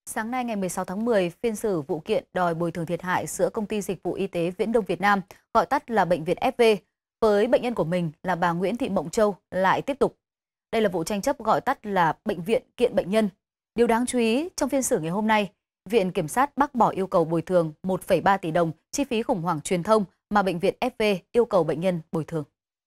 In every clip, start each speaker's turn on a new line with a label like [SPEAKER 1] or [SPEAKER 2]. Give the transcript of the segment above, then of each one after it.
[SPEAKER 1] Sáng nay ngày 16 tháng 10, phiên xử vụ kiện đòi bồi thường thiệt hại giữa Công ty Dịch vụ Y tế Viễn Đông Việt Nam, gọi tắt là Bệnh viện FV, với bệnh nhân của mình là bà Nguyễn Thị Mộng Châu lại tiếp tục. Đây là vụ tranh chấp gọi tắt là bệnh viện kiện bệnh nhân. Điều đáng chú ý, trong phiên xử ngày hôm nay, Viện Kiểm sát bác bỏ yêu cầu bồi thường 1,3 tỷ đồng chi phí khủng hoảng truyền thông mà Bệnh viện FV yêu cầu bệnh nhân bồi thường.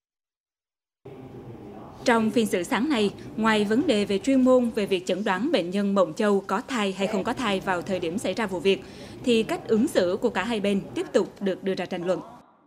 [SPEAKER 2] Trong phiên xử sáng nay, ngoài vấn đề về chuyên môn về việc chẩn đoán bệnh nhân Mộng Châu có thai hay không có thai vào thời điểm xảy ra vụ việc, thì cách ứng xử của cả hai bên tiếp tục được đưa ra tranh luận.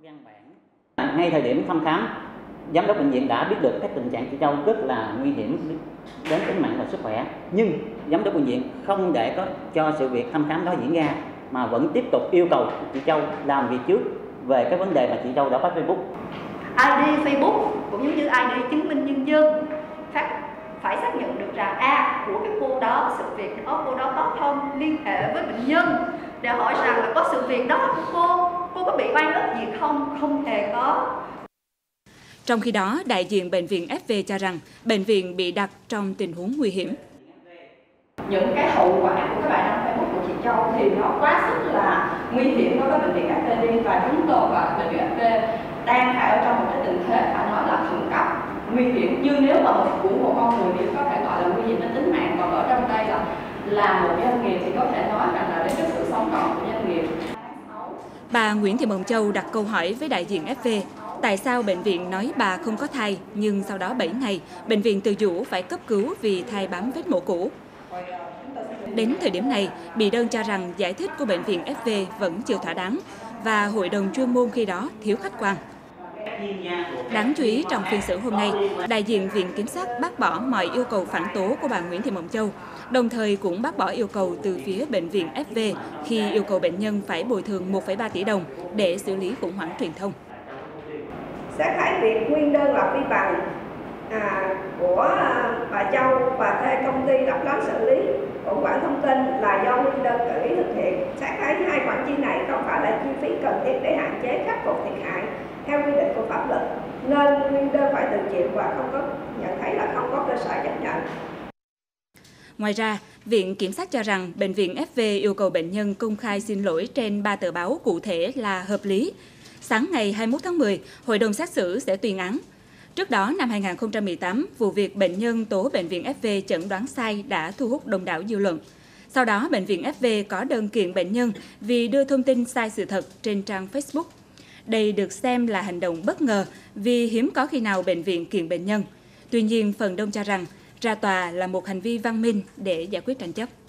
[SPEAKER 3] Ngay thời điểm thăm khám, giám đốc bệnh viện đã biết được các tình trạng chị Châu rất là nguy hiểm đến tính mạng và sức khỏe, nhưng giám đốc bệnh viện không để cho sự việc thăm khám đó diễn ra mà vẫn tiếp tục yêu cầu chị Châu làm việc trước về cái vấn đề mà chị Châu đã phát Facebook.
[SPEAKER 4] ID Facebook cũng giống như ID chứng minh nhân dân, phải xác nhận được rằng của cái cô đó, sự việc đó cô đó có không liên hệ với bệnh nhân để hỏi rằng là có sự việc đó của cô có bị oan ức gì không? Không hề có.
[SPEAKER 2] Trong khi đó, đại diện bệnh viện FV cho rằng bệnh viện bị đặt trong tình huống nguy hiểm.
[SPEAKER 5] Những cái hậu quả của các bài đăng Facebook của chị Châu thì nó quá sức là nguy hiểm đối với bệnh viện FV đi, và chúng tôi và bệnh viện FV đang phải ở trong một cái tình thế phải nói là khẩn cấp, nguy hiểm. Nhưng nếu mà một con người thì có thể gọi là nguy hiểm đến tính mạng, còn ở trong đây là một doanh nghiệp thì có thể nói rằng là đến cái sự sống còn của doanh nghiệp.
[SPEAKER 2] Bà Nguyễn Thị Mộng Châu đặt câu hỏi với đại diện FV, tại sao bệnh viện nói bà không có thai, nhưng sau đó 7 ngày, bệnh viện tự chủ phải cấp cứu vì thai bám vết mổ cũ. Đến thời điểm này, bị đơn cho rằng giải thích của bệnh viện FV vẫn chưa thỏa đáng và hội đồng chuyên môn khi đó thiếu khách quan. Đáng chú ý, trong phiên xử hôm nay, đại diện Viện Kiểm sát bác bỏ mọi yêu cầu phản tố của bà Nguyễn Thị Mộng Châu, đồng thời cũng bác bỏ yêu cầu từ phía bệnh viện FV khi yêu cầu bệnh nhân phải bồi thường 1,3 tỷ đồng để xử lý khủng hoảng truyền thông.
[SPEAKER 6] Sẽ khải việc nguyên đơn lập vi bằng của bà Châu và thuê công ty độc đoán xử lý của quản thông tin là do nguyên đơn tự ý thực hiện. Sẽ thấy hai khoản chi này không phải là chi phí cần thiết để hạn chế khắc phục thiệt hại theo quy định của pháp luật, nên nguyên đơn phải tự chịu và không có nhận thấy là không có cơ sở chấp nhận.
[SPEAKER 2] Ngoài ra, Viện Kiểm sát cho rằng bệnh viện FV yêu cầu bệnh nhân công khai xin lỗi trên 3 tờ báo cụ thể là hợp lý. Sáng ngày 21 tháng 10, Hội đồng xét xử sẽ tuyên án. Trước đó, năm 2018, vụ việc bệnh nhân tố bệnh viện FV chẩn đoán sai đã thu hút đông đảo dư luận. Sau đó, bệnh viện FV có đơn kiện bệnh nhân vì đưa thông tin sai sự thật trên trang Facebook. Đây được xem là hành động bất ngờ vì hiếm có khi nào bệnh viện kiện bệnh nhân. Tuy nhiên, phần đông cho rằng ra tòa là một hành vi văn minh để giải quyết tranh chấp.